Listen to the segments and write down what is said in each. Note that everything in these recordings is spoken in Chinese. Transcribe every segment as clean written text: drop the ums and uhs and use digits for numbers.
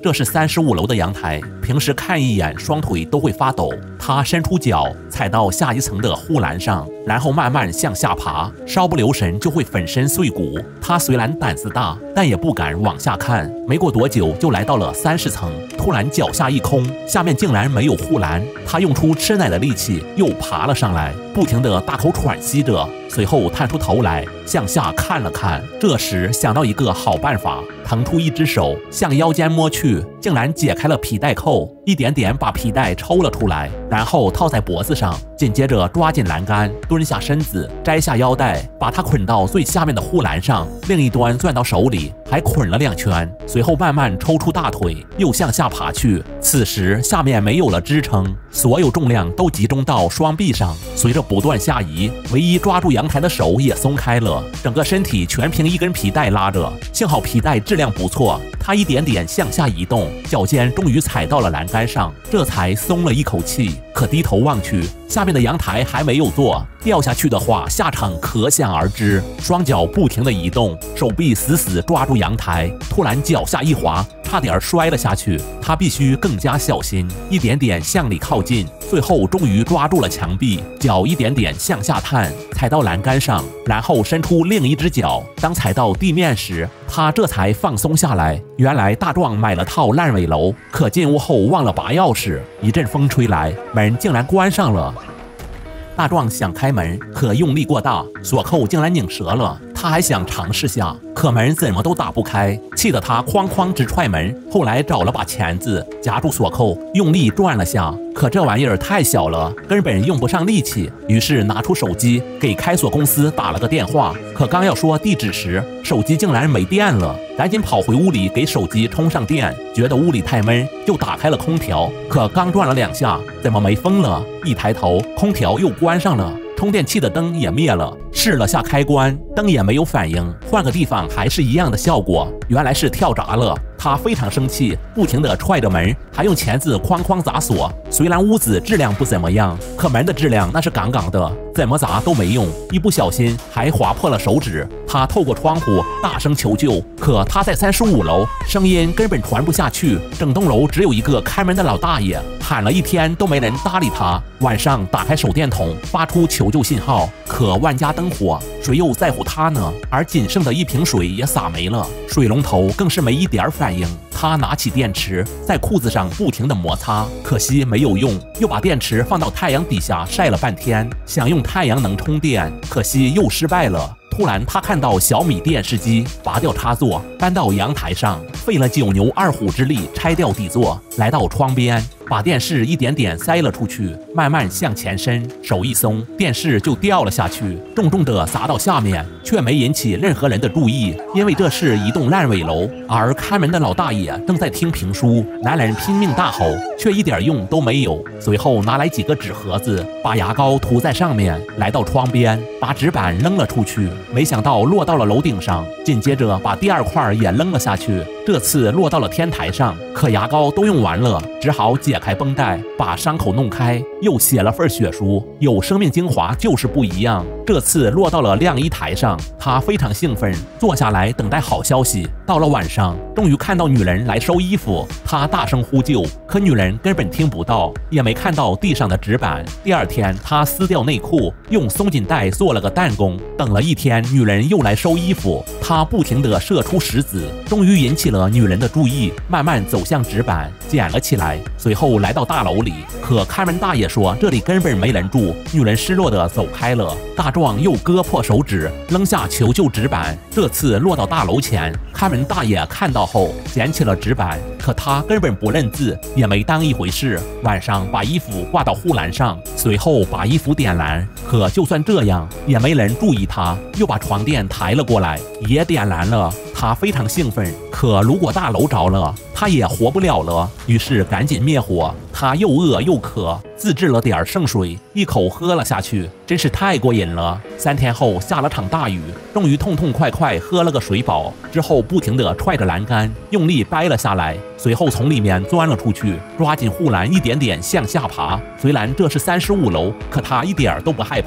这是35楼的阳台，平时看一眼双腿都会发抖。他伸出脚踩到下一层的护栏上，然后慢慢向下爬，稍不留神就会粉身碎骨。他虽然胆子大，但也不敢往下看。没过多久就来到了30层，突然脚下一空，下面竟然没有护栏。他用出吃奶的力气又爬了上来，不停地大口喘息着，随后探出头来向下看了看。这时想到一个好办法，腾出一只手向腰间摸去，竟然解开了皮带扣，一点点把皮带抽了出来，然后套在脖子上，紧接着抓紧栏杆，蹲下身子，摘下腰带，把它捆到最下面的护栏上，另一端攥到手里，还捆了2圈，随后慢慢抽出大腿，又向下爬去。此时下面没有了支撑，所有重量都集中到双臂上，随着不断下移，唯一抓住阳台的手也松开了，整个身体全凭一根皮带拉着。幸好皮带质量不错，他一点点向下移动，脚尖终于踩到了栏杆上，这才松了一口气。可低头望去，下面的阳台还没有做，掉下去的话下场可想而知。双脚不停地移动，手臂死死抓住阳台，突然脚下一滑，差点摔了下去。他必须更加小心，一点点向里靠近，最后终于抓住了墙壁，脚一点点向下探，踩到栏杆上，然后伸出另一只脚。当踩到地面时，他这才放松下来。原来大壮买了套烂尾楼，可进屋后忘了拔钥匙，一阵风吹来，门竟然关上了。大壮想开门，可用力过大，锁扣竟然拧折了。他还想尝试下，可门怎么都打不开，气得他哐哐直踹门。后来找了把钳子夹住锁扣，用力转了下，可这玩意儿太小了，根本用不上力气。于是拿出手机给开锁公司打了个电话，可刚要说地址时，手机竟然没电了。赶紧跑回屋里给手机充上电，觉得屋里太闷，就打开了空调。可刚转了2下，怎么没风了？一抬头，空调又关上了，充电器的灯也灭了。试了下开关，灯也没有反应，换个地方还是一样的效果，原来是跳闸了。他非常生气，不停地踹着门，还用钳子哐哐砸锁。虽然屋子质量不怎么样，可门的质量那是杠杠的，怎么砸都没用，一不小心还划破了手指。他透过窗户大声求救，可他在35楼，声音根本传不下去，整栋楼只有一个开门的老大爷，喊了一天都没人搭理他。晚上打开手电筒发出求救信号，可万家灯火，谁又在乎他呢？而仅剩的一瓶水也洒没了，水龙头更是没一点反应。他拿起电池在裤子上不停地摩擦，可惜没有用，又把电池放到太阳底下晒了半天，想用太阳能充电，可惜又失败了。突然他看到小米电视机，拔掉插座搬到阳台上，费了9牛2虎之力拆掉底座，来到窗边，把电视一点点塞了出去，慢慢向前伸，手一松，电视就掉了下去，重重地砸到下面，却没引起任何人的注意，因为这是一栋烂尾楼。而看门的老大爷正在听评书，男人拼命大吼，却一点用都没有。随后拿来几个纸盒子，把牙膏涂在上面，来到窗边，把纸板扔了出去，没想到落到了楼顶上，紧接着把第2块也扔了下去，这次落到了天台上，可牙膏都用完了，只好解开绷带，把伤口弄开，又写了份血书，有生命精华就是不一样。这次落到了晾衣台上，他非常兴奋，坐下来等待好消息。到了晚上，终于看到女人来收衣服，他大声呼救，可女人根本听不到，也没看到地上的纸板。第2天，他撕掉内裤，用松紧带做了个弹弓。等了1天，女人又来收衣服，他不停地射出石子，终于引起了女人的注意，慢慢走向纸板，捡了起来，随后来到大楼里。可看门大爷说这里根本没人住，女人失落地走开了。大壮又割破手指，扔下求救纸板，这次落到大楼前。看门大爷看到后捡起了纸板，可他根本不认字，也没当一回事。晚上把衣服挂到护栏上，随后把衣服点燃，可就算这样也没人注意他，又把床垫抬了过来，也点燃了。他非常兴奋，可如果大楼着了，他也活不了了，于是赶紧灭火。他又饿又渴，自制了点圣水，一口喝了下去，真是太过瘾了。3天后下了场大雨，终于痛痛快快喝了个水饱，之后不停地踹着栏杆，用力掰了下来，随后从里面钻了出去，抓紧护栏一点点向下爬。虽然这是35楼，可他一点都不害怕，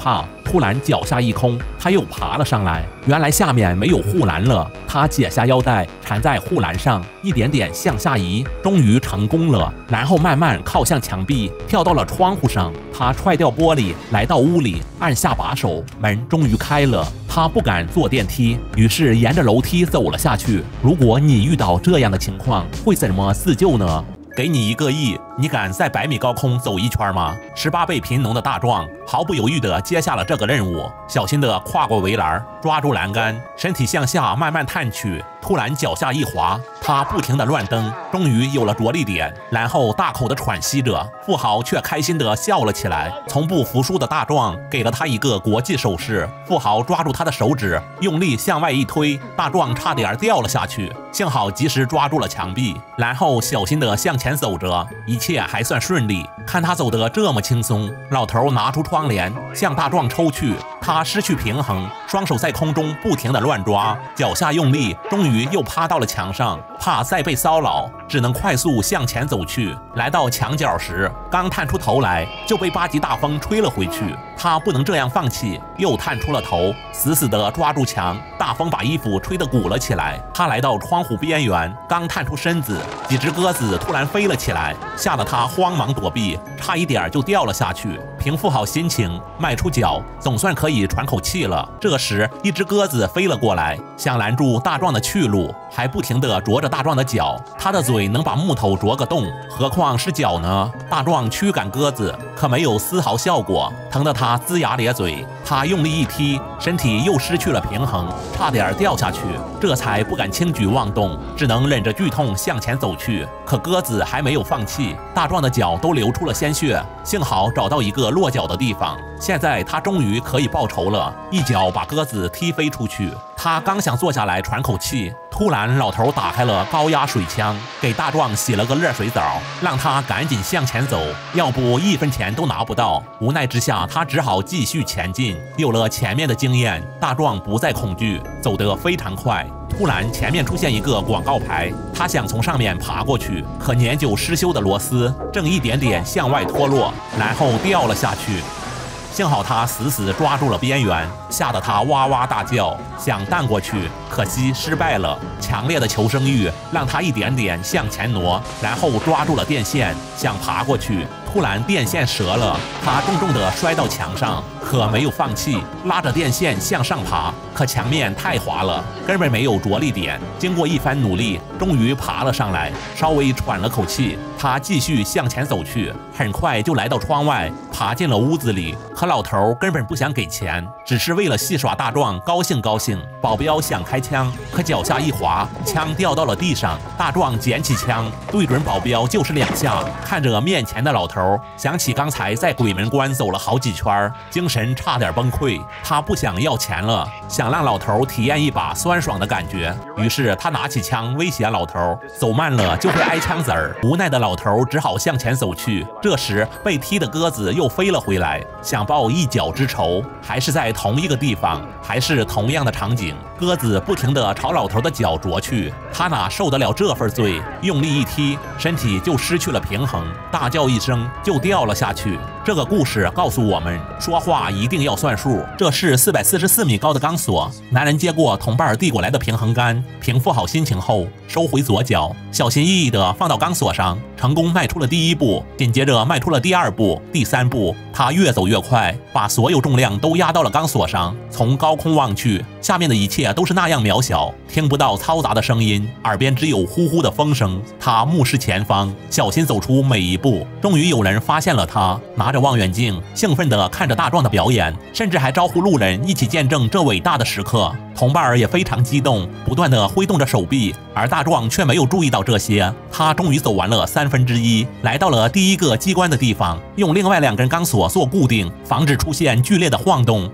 突然脚下一空，他又爬了上来。原来下面没有护栏了，他解下腰带缠在护栏上，一点点向下移，终于成功了。然后慢慢靠向墙壁，跳到了窗户上。他踹掉玻璃，来到屋里，按下把手，门终于开了。他不敢坐电梯，于是沿着楼梯走了下去。如果你遇到这样的情况，会怎么自救呢？给你1个亿，你敢在100米高空走一圈吗？18倍贫农的大壮毫不犹豫地接下了这个任务，小心地跨过围栏，抓住栏杆，身体向下慢慢探去。突然脚下一滑，他不停地乱蹬，终于有了着力点，然后大口地喘息着。富豪却开心地笑了起来。从不服输的大壮给了他一个国际手势，富豪抓住他的手指，用力向外一推，大壮差点掉了下去，幸好及时抓住了墙壁，然后小心地向前走着，一切还算顺利。看他走得这么轻松，老头拿出窗帘向大壮抽去，他失去平衡，双手在空中不停地乱抓，脚下用力，终于又趴到了墙上，怕再被骚扰，只能快速向前走去。来到墙角时，刚探出头来就被8级大风吹了回去，他不能这样放弃，又探出了头，死死地抓住墙。大风把衣服吹得鼓了起来，他来到窗户边缘，刚探出身子，几只鸽子突然飞了起来，吓得他慌忙躲避，差一点就掉了下去。平复好心情，迈出脚，总算可以喘口气了。这时，一只鸽子飞了过来，想拦住大壮的去路，还不停地啄着大壮的脚。他的嘴能把木头啄个洞，何况是脚呢？大壮驱赶鸽子，可没有丝毫效果，疼得他龇牙咧嘴。他用力一踢，身体又失去了平衡，差点掉下去，这才不敢轻举妄动，只能忍着剧痛向前走去。可鸽子还没有放弃，大壮的脚都流出了鲜血，幸好找到一个落脚的地方。现在他终于可以报仇了，一脚把鸽子踢飞出去。他刚想坐下来喘口气，突然老头打开了高压水枪，给大壮洗了个热水澡，让他赶紧向前走，要不1分钱都拿不到。无奈之下，他只好继续前进。有了前面的经验，大壮不再恐惧，走得非常快。突然前面出现一个广告牌，他想从上面爬过去，可年久失修的螺丝正一点点向外脱落，然后掉了下去。幸好他死死抓住了边缘，吓得他哇哇大叫，想弹过去，可惜失败了。强烈的求生欲让他一点点向前挪，然后抓住了电线，想爬过去。突然电线折了，他重重地摔到墙上，可没有放弃，拉着电线向上爬。可墙面太滑了，根本没有着力点。经过一番努力，终于爬了上来，稍微喘了口气。他继续向前走去，很快就来到窗外，爬进了屋子里。可老头根本不想给钱，只是为了戏耍大壮高兴高兴。保镖想开枪，可脚下一滑，枪掉到了地上。大壮捡起枪，对准保镖就是2下。看着面前的老头，想起刚才在鬼门关走了好几圈，精神差点崩溃。他不想要钱了，想让老头体验一把酸爽的感觉。于是他拿起枪威胁老头，走慢了就会挨枪子儿。无奈的老头只好向前走去。这时被踢的鸽子又飞了回来，想报一脚之仇。还是在同一个地方，还是同样的场景，鸽子不停地朝老头的脚啄去。他哪受得了这份罪，用力一踢，身体就失去了平衡，大叫一声就掉了下去。这个故事告诉我们，说话一定要算数。这是444米高的钢索，男人接过同伴递过来的平衡杆，平复好心情后收回左脚，小心翼翼地放到钢索上，成功迈出了第1步，紧接着迈出了第2步、第3步。他越走越快，把所有重量都压到了钢索上。从高空望去，下面的一切都是那样渺小，听不到嘈杂的声音，耳边只有呼呼的风声。他目视前方，小心走出每一步。终于有人发现了他，拿着望远镜兴奋地看着大壮的表演，甚至还招呼路人一起见证这伟大的时刻。同伴也非常激动，不断地挥动着手臂，而大壮却没有注意到这些。他终于走完了1/3，来到了第1个机关的地方，用另外2根钢索做固定，防止出现剧烈的晃动。他抬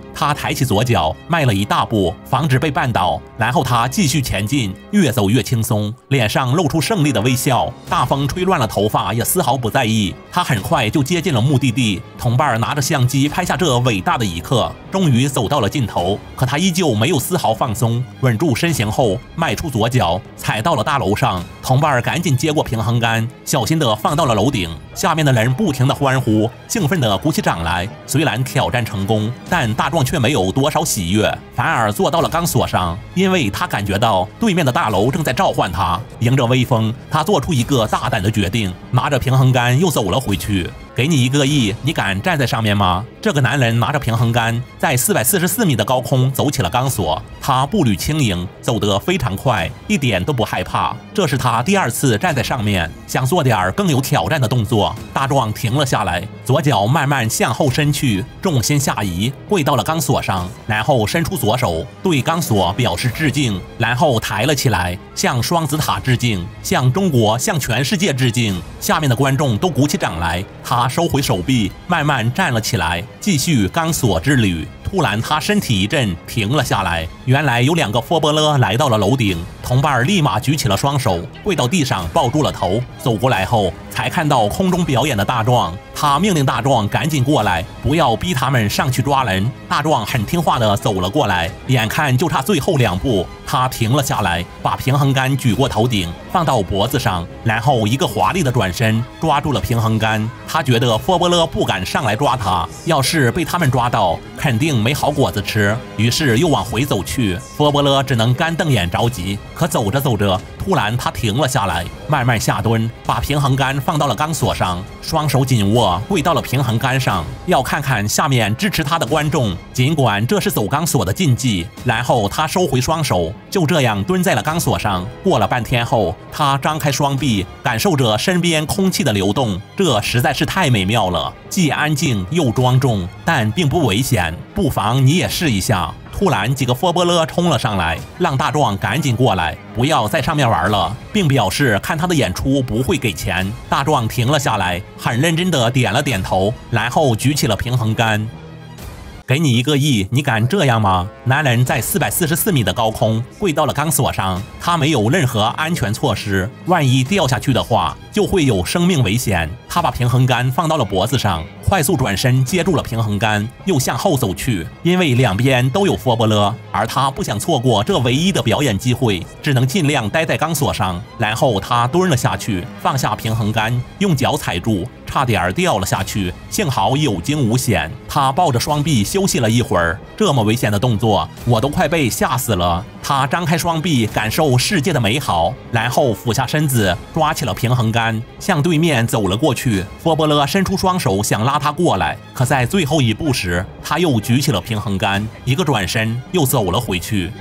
抬起左脚迈了一大步，防止被绊倒。然后他继续前进，越走越轻松，脸上露出胜利的微笑。大风吹乱了头发，也丝毫不在意。他很快就接近了目的地，同伴拿着相机拍下这伟大的一刻。终于走到了尽头，可他依旧没有丝毫放松，稳住身形后迈出左脚，踩到了大楼上。同伴赶紧接过平衡杆，小心地放到了楼顶。下面的人不停地欢呼，兴奋地鼓起掌来。虽然挑战成功，但大壮却没有多少喜悦，反而坐到了钢索上，因为他感觉到对面的大楼正在召唤他。迎着微风，他做出一个大胆的决定，拿着平衡杆又走了回去。给你1个亿，你敢站在上面吗？这个男人拿着平衡杆，在444米的高空走起了钢索。他步履轻盈，走得非常快，一点都不害怕。这是他第2次站在上面，想做点更有挑战的动作。大壮停了下来，左脚慢慢向后伸去，重心下移，跪到了钢索上，然后伸出左手对钢索表示致敬，然后抬了起来，向双子塔致敬，向中国，向全世界致敬。下面的观众都鼓起掌来。他收回手臂，慢慢站了起来，继续钢索之旅。突然，他身体一震，停了下来。原来有2个佛波勒来到了楼顶，同伴立马举起了双手，跪到地上抱住了头。走过来后，才看到空中表演的大壮。他命令大壮赶紧过来，不要逼他们上去抓人。大壮很听话地走了过来，眼看就差最后2步，他停了下来，把平衡杆举过头顶，放到脖子上，然后一个华丽的转身，抓住了平衡杆。他觉得佛波勒不敢上来抓他，要是被他们抓到，肯定没好果子吃，于是又往回走去。佛波勒只能干瞪眼着急，可走着走着，突然他停了下来，慢慢下蹲，把平衡杆放到了钢索上，双手紧握，跪到了平衡杆上，要看看下面支持他的观众。尽管这是走钢索的禁忌，然后他收回双手，就这样蹲在了钢索上。过了半天后，他张开双臂，感受着身边空气的流动，这实在是太美妙了，既安静又庄重，但并不危险。不妨你也试一下。突然，几个佛波勒冲了上来，让大壮赶紧过来，不要在上面玩了，并表示看他的演出不会给钱。大壮停了下来，很认真地点了点头，然后举起了平衡杆。给你1个亿，你敢这样吗？男人在444米的高空跪到了钢索上，他没有任何安全措施，万一掉下去的话，就会有生命危险。他把平衡杆放到了脖子上，快速转身接住了平衡杆，又向后走去。因为两边都有佛波勒，而他不想错过这唯一的表演机会，只能尽量待在钢索上。然后他蹲了下去，放下平衡杆，用脚踩住，差点掉了下去，幸好有惊无险。他抱着双臂休息了一会儿，这么危险的动作，我都快被吓死了。他张开双臂，感受世界的美好，然后俯下身子，抓起了平衡杆，向对面走了过去。佛波勒伸出双手想拉他过来，可在最后一步时，他又举起了平衡杆，一个转身又走了回去。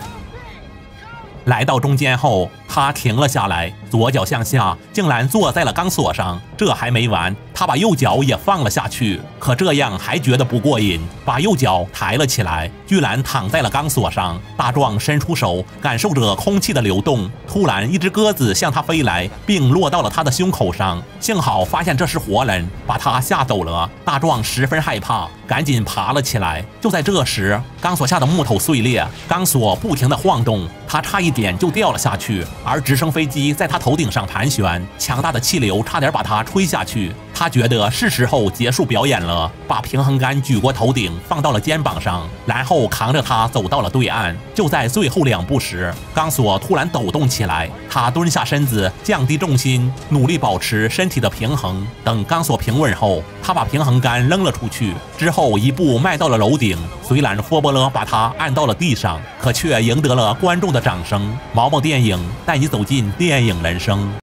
来到中间后，他停了下来，左脚向下，竟然坐在了钢索上。这还没完，他把右脚也放了下去，可这样还觉得不过瘾，把右脚抬了起来，居然躺在了钢索上。大壮伸出手，感受着空气的流动，突然一只鸽子向他飞来，并落到了他的胸口上。幸好发现这是活人，把他吓走了。大壮十分害怕，赶紧爬了起来。就在这时，钢索下的木头碎裂，钢索不停地晃动，他差一点就掉了下去，而直升飞机在他头顶上盘旋，强大的气流差点把他吹下去。他觉得是时候结束表演了，把平衡杆举过头顶，放到了肩膀上，然后扛着它走到了对岸。就在最后2步时，钢索突然抖动起来，他蹲下身子，降低重心，努力保持身体的平衡。等钢索平稳后，他把平衡杆扔了出去，之后一步迈到了楼顶。虽然佛波勒把他按到了地上，可却赢得了观众的掌声。毛毛电影带你走进电影人生。